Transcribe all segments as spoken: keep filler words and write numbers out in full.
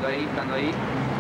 ahí, estando ahí.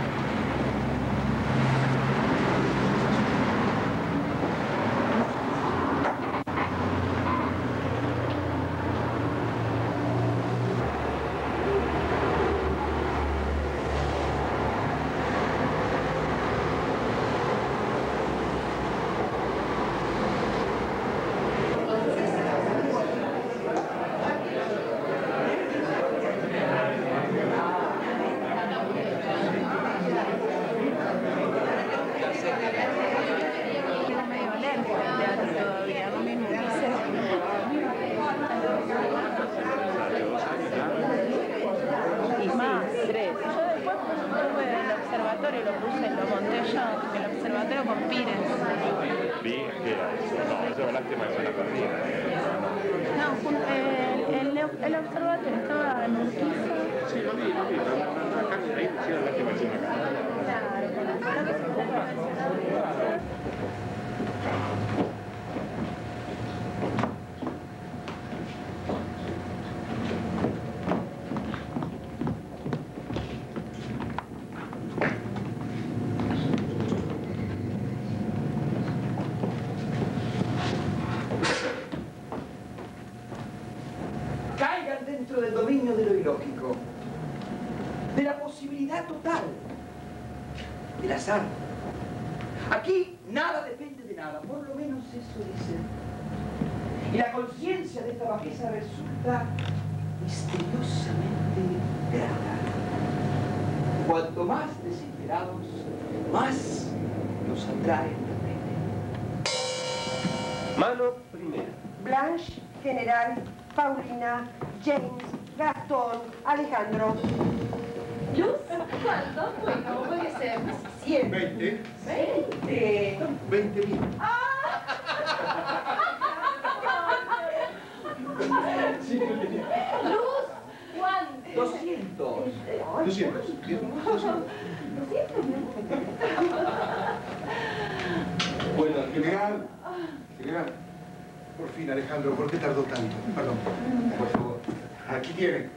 Aquí nada depende de nada, por lo menos eso dice. Y la conciencia de esta bajeza resulta misteriosamente grata. Cuanto más desesperados, más nos atrae la pena. Mano primera. Blanche, General, Paulina, James, Gastón, Alejandro. ¿Luz? ¿Cuánto? Bueno, puede ser cien. ¿Veinte? ¿Veinte? Veinte mil. ¡Ah! ¿Luz? ¿Cuánto? Doscientos. Doscientos. Bueno, general. General. Por fin, Alejandro, ¿por qué tardó tanto? Perdón. Por favor. Aquí tiene.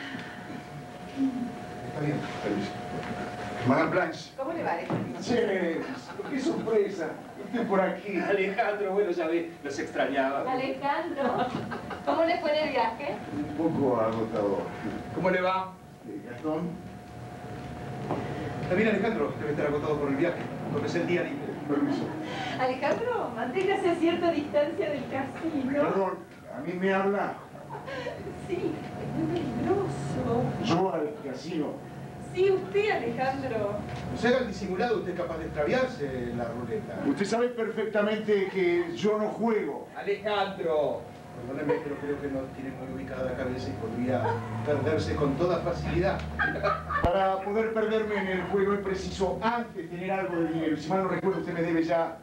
Está bien, permiso. Madame Blanche. ¿Cómo le va, Alejandro? James, qué sorpresa. Estoy por aquí. Alejandro, bueno, ya ve, los extrañaba. Alejandro, ¿cómo le fue en el viaje? Un poco agotador. ¿Cómo le va? Gastón. Está bien, Alejandro. Debe estar agotado por el viaje. Tómese el día libre. Permiso. Alejandro, manténgase a cierta distancia del casino. Perdón, ¿a mí me habla? Sí, es muy peligroso. Yo al casino. Sí, usted, Alejandro. No sea el disimulado, usted es capaz de extraviarse en la ruleta. Usted sabe perfectamente que yo no juego. Alejandro. Perdóneme, pero creo que no tiene muy ubicada la cabeza y podría perderse con toda facilidad. Para poder perderme en el juego es preciso antes tener algo de dinero. Si mal no recuerdo, usted me debe ya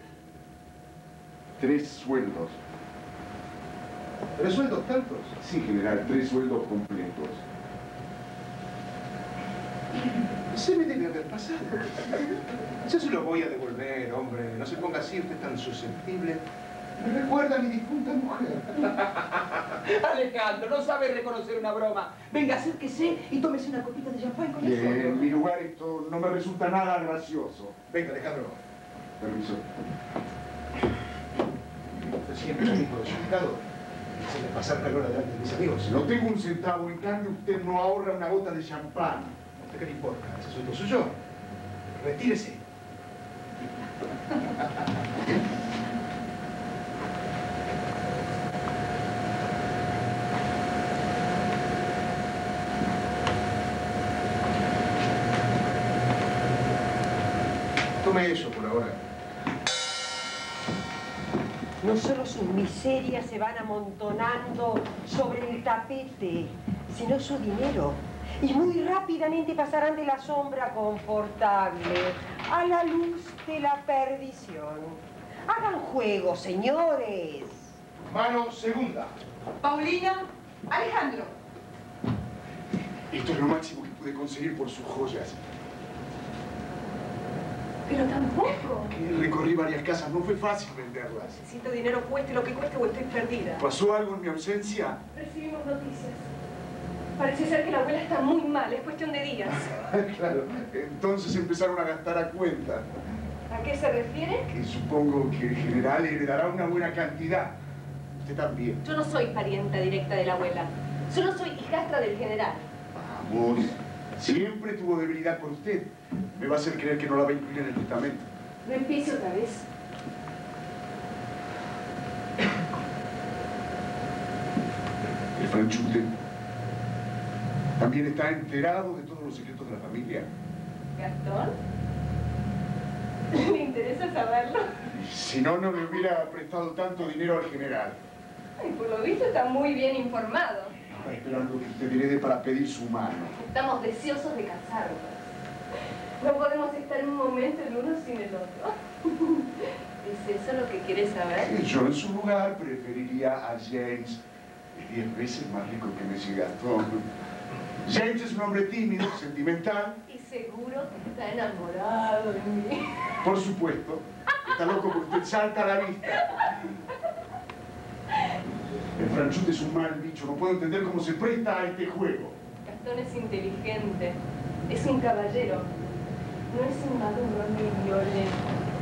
tres sueldos. ¿Tres sueldos tantos? Sí, general, tres sueldos completos. Se me debe haber pasado. Yo se lo voy a devolver, hombre. No se ponga así, usted es tan susceptible. Me recuerda a mi difunta mujer. Alejandro, no sabe reconocer una broma. Venga, acérquese y tómese una copita de champán con eso. En mi lugar esto no me resulta nada gracioso. Venga, Alejandro. Permiso. Usted siempre es amigo desubicado. Se le pasar calor adelante de mis amigos. No tengo un centavo, en cambio usted no ahorra una gota de champán. ¿A usted qué le importa? Ese asunto suyo. Retírese. Tome eso por ahora. No solo sus miserias se van amontonando sobre el tapete, sino su dinero. Y muy rápidamente pasarán de la sombra confortable a la luz de la perdición. Hagan juego, señores. Mano segunda. Paulina, Alejandro. Esto es lo máximo que pude conseguir por sus joyas. Pero tampoco. Que recorrí varias casas, no fue fácil venderlas. Necesito dinero, cueste lo que cueste o estoy perdida. ¿Pasó algo en mi ausencia? Recibimos noticias. Parece ser que la abuela está muy mal, es cuestión de días. Claro, entonces empezaron a gastar a cuenta. ¿A qué se refiere? Que supongo que el general heredará una buena cantidad. Usted también. Yo no soy parienta directa de la abuela. Solo soy hijastra del general. Vamos. Siempre tuvo debilidad por usted. Me va a hacer creer que no la va a incluir en el testamento. No empiece otra vez. El franchute también está enterado de todos los secretos de la familia. ¿Gastón? ¿Me interesa saberlo? Si no, no le hubiera prestado tanto dinero al general. Ay, por lo visto está muy bien informado. Estaba esperando que usted herede para pedir su mano. Estamos deseosos de casarnos. No podemos estar un momento el uno sin el otro. ¿Es eso lo que quieres saber? Yo en su lugar preferiría a James. Es diez veces más rico que Messi Gastón. James es un hombre tímido, sentimental. Y seguro que está enamorado de mí. Por supuesto. Está loco porque usted salta a la vista. El franchute es un mal bicho. No puedo entender cómo se presta a este juego. Gastón es inteligente. Es un caballero. No es un maduro ni violento.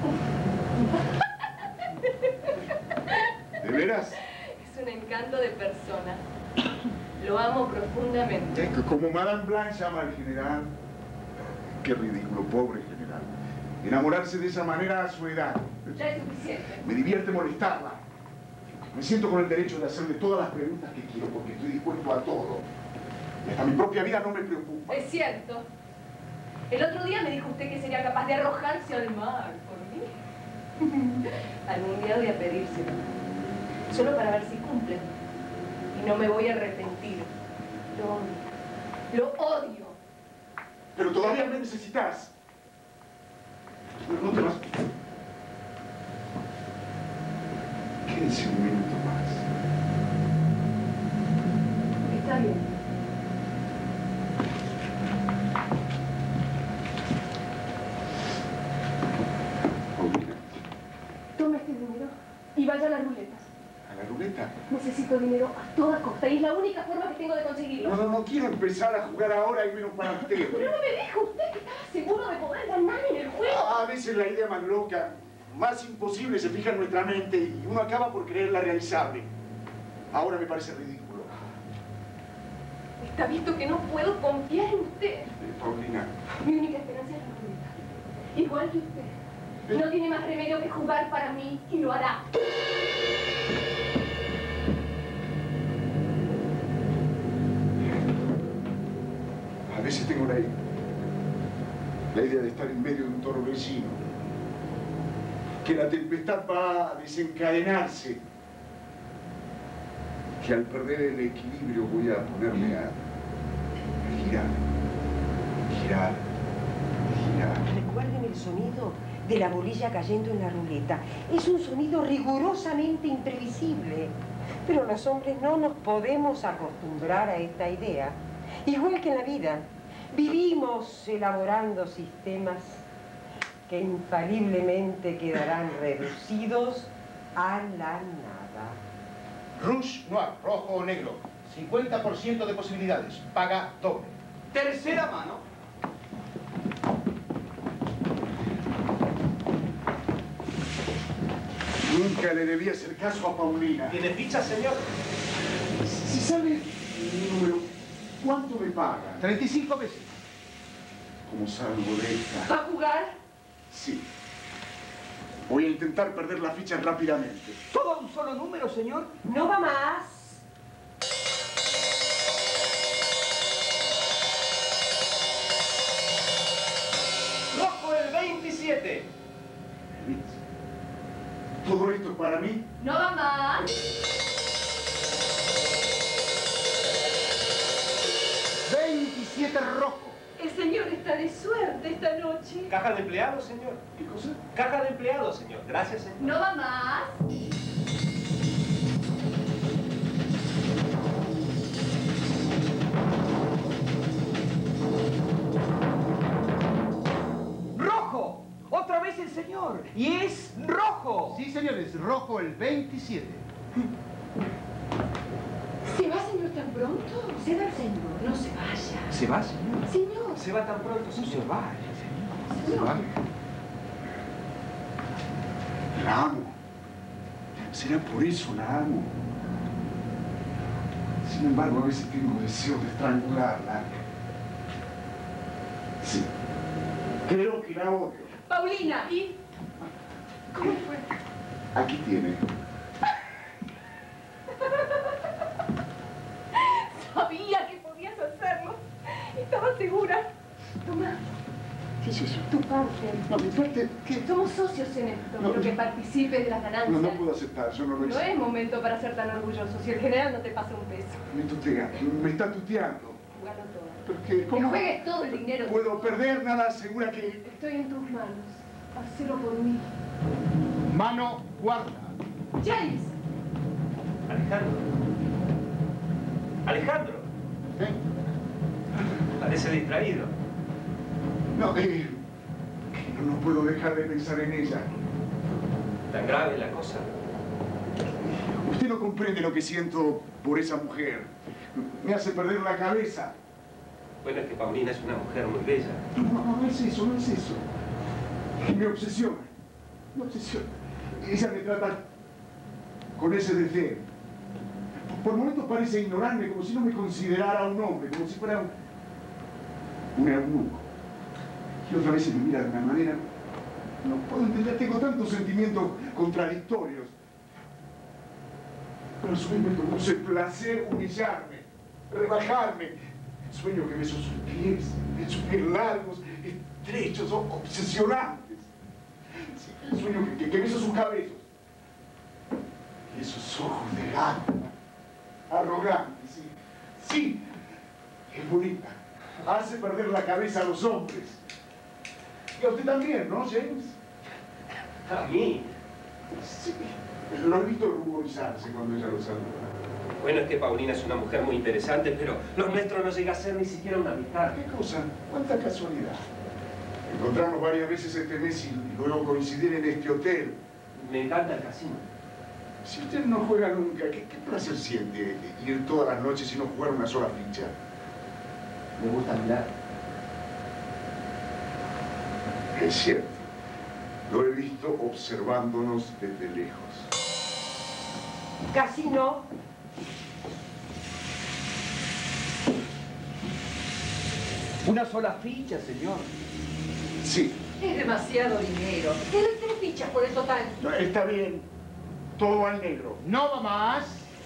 ¿De veras? Es un encanto de persona. Lo amo profundamente. Es que como Madame Blanche ama al general. Qué ridículo, pobre general. Enamorarse de esa manera a su edad. Ya es suficiente. Me divierte molestarla. Me siento con el derecho de hacerle todas las preguntas que quiero porque estoy dispuesto a todo. Y hasta mi propia vida no me preocupa. Es cierto. El otro día me dijo usted que sería capaz de arrojarse al mar por mí. Algún día voy a pedírselo. Solo para ver si cumple. Y no me voy a arrepentir. Lo odio. Lo odio. Pero todavía me necesitas. No te vas. Quédese un minuto más. Está bien. Tome este dinero y vaya a la ruleta. ¿A la ruleta? Necesito dinero a toda costa y es la única forma que tengo de conseguirlo. No, no, no quiero empezar a jugar ahora y menos para usted. Pero no me dijo usted que estaba seguro de poder ganar en el juego. A veces la idea más loca, más imposible se fija en nuestra mente y uno acaba por creerla realizable. Ahora me parece ridículo. Está visto que no puedo confiar en usted. Eh, Paulina. Mi única esperanza es la ruleta. Igual que usted. No tiene más remedio que jugar para mí y lo hará. A veces tengo la, la idea de estar en medio de un torbellino. Que la tempestad va a desencadenarse. Que al perder el equilibrio voy a ponerme a girar, girar, girar. Recuerden el sonido de la bolilla cayendo en la ruleta. Es un sonido rigurosamente imprevisible. Pero los hombres no nos podemos acostumbrar a esta idea. Igual que en la vida, vivimos elaborando sistemas que infaliblemente quedarán reducidos a la nada. Rouge Noir, rojo o negro. cincuenta por ciento de posibilidades. Paga doble. Tercera mano. Nunca le debí hacer caso a Paulina. ¿Tiene ficha, señor? Si sale mi número, ¿cuánto me paga? treinta y cinco veces. ¿Cómo salgo de esta? ¿Va a jugar? Sí. Voy a intentar perder la ficha rápidamente. ¿Todo a un solo número, señor? No va más. Rojo el veintisiete. ¿Todo esto es para mí? No va más. veintisiete rojo. El señor está de suerte esta noche. Caja de empleados, señor. ¿Qué cosa? Caja de empleados, señor. Gracias, señor. No va más. ¡Rojo! ¡Otra vez el señor! ¡Y es rojo! Sí, señores, rojo el veintisiete. ¿Se va, señor, tan pronto? Se va el señor. No ¿Se va, señor? Señor. ¿Se va tan pronto, No señor? se va, señor. Se Señor. va. La amo. Será por eso la amo. Sin embargo, a veces tengo deseo de estrangularla. Sí. Creo que la odio. Paulina, ¿y cómo fue? Aquí tiene. Sabía que podías hacerlo. Estaba segura. Toma. ¿Qué es eso? Tu parte. No, mi parte, ¿qué? Somos socios en esto, No, pero que participes de las ganancias. No, no puedo aceptar, yo no lo No hice. es momento para ser tan orgulloso. Si el general no te pasa un peso, Me tutea, me está tuteando. jugalo todo. ¿Pero qué? Que ¿Cómo? juegues todo el dinero. Puedo perder, nada asegura que... Estoy en tus manos. Hacelo por mí. Mano cuarta. James. Alejandro. Alejandro. ¿Eh? Parece distraído. No, eh, no, no puedo dejar de pensar en ella. ¿Tan grave la cosa? Usted no comprende lo que siento por esa mujer. Me hace perder la cabeza. Bueno, es que Paulina es una mujer muy bella. No, no, no es eso, no es eso. Me obsesiona. Me obsesiona. Ella me trata con ese desdén. Por momentos parece ignorarme, como si no me considerara un hombre, como si fuera un, un eunuco. Y otra vez se me mira de una manera... No puedo entender, tengo tantos sentimientos contradictorios. Pero a su vez me produce placer humillarme, rebajarme. Sueño que beso sus pies, sus pies largos, estrechos, obsesionantes. Sí, sueño que, que, que beso sus cabellos. Y esos ojos de gato, arrogantes, sí. Sí, es bonita. Hace perder la cabeza a los hombres. Y a usted también, ¿no, James? ¿A mí? Sí. Lo he visto ruborizarse cuando ella lo saluda. Bueno, es que Paulina es una mujer muy interesante, pero lo nuestro no llega a ser ni siquiera una amistad. ¿Qué cosa? ¿Cuánta casualidad? Encontrarnos varias veces este mes y luego coincidir en este hotel. Me encanta el casino. Si usted no juega nunca, ¿qué, qué placer siente ir todas las noches y no jugar una sola ficha? Me gusta mirar. Es cierto. Lo he visto observándonos desde lejos. Casino. Una sola ficha, señor. Sí. Es demasiado dinero. Te doy tres fichas por el total. No, está bien. Todo al negro. No va más.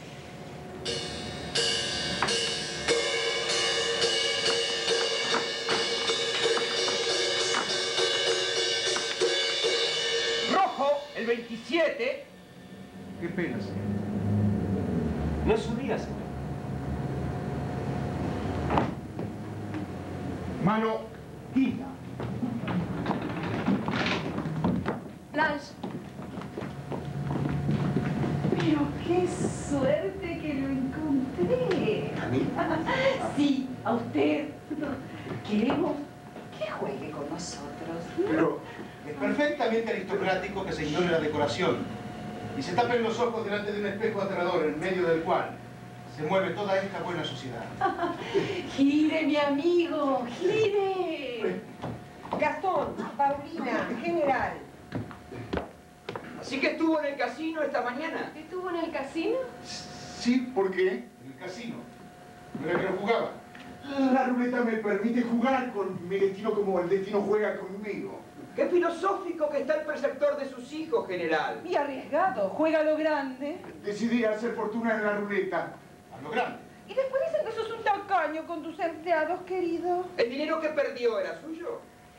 Rojo, el veintisiete. Qué pena, señor. No es su día, señor. Mano quinta. Blanche. Pero qué suerte que lo encontré. ¿A mí? Sí, a usted. Queremos que juegue con nosotros. Pero... Es perfectamente aristocrático que se ignore la decoración y se tapen los ojos delante de un espejo aterrador en medio del cual se mueve toda esta buena sociedad. Gire, mi amigo, gire. Gastón, Paulina, general. Así que estuvo en el casino esta mañana. ¿Estuvo en el casino? Sí, ¿por qué? En el casino. ¿No era que no jugaba? La ruleta me permite jugar con mi destino como el destino juega conmigo. Qué filosófico que está el preceptor de sus hijos, general. Y arriesgado, juega a lo grande. Decidí hacer fortuna en la ruleta. A lo grande. Y después dicen que sos un tacaño con tus empleados, querido. ¿El dinero que perdió era suyo?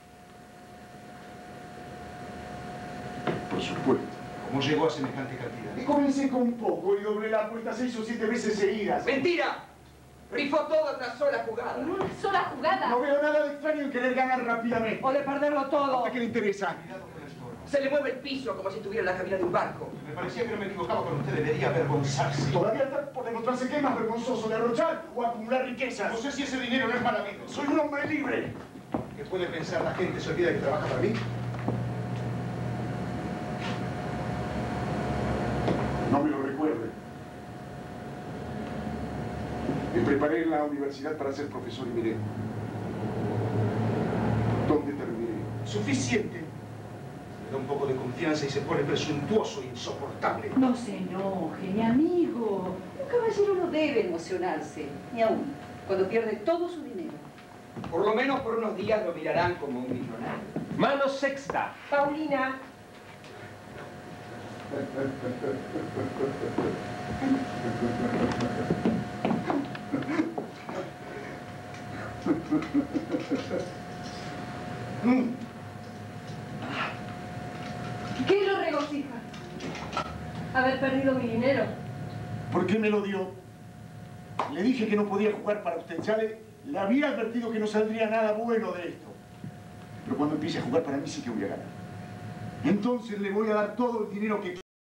Por supuesto. ¿Cómo llegó a semejante cantidad? Y comencé con poco y doblé la apuesta seis o siete veces seguidas. ¡Mentira! Rifó todo en una sola jugada. ¿En una sola jugada? No veo nada de extraño en querer ganar rápidamente. O de perderlo todo. ¿A qué le interesa? Cuidado con el toro. Se le mueve el piso como si estuviera en la cabina de un barco. Me parecía que no me equivocaba con usted. Debería avergonzarse. Todavía está por demostrarse que es más vergonzoso derrochar o acumular riquezas. No sé si ese dinero no es para mí. Soy un hombre libre. ¿Qué puede pensar la gente? ¿Se olvida que trabaja para mí? No me lo recuerde. Me preparé entraré en la universidad para ser profesor y miré. ¿Dónde terminé? Suficiente. Le da un poco de confianza y se pone presuntuoso e insoportable. No se enoje, mi amigo. Un caballero no debe emocionarse, ni aún cuando pierde todo su dinero. Por lo menos por unos días lo mirarán como un millonario. Mano sexta. Paulina. ¿Qué lo regocija? Haber perdido mi dinero. ¿Por qué me lo dio? Le dije que no podía jugar para usted. Ya le, le había advertido que no saldría nada bueno de esto. Pero cuando empiece a jugar para mí sí que voy a ganar. Entonces le voy a dar todo el dinero que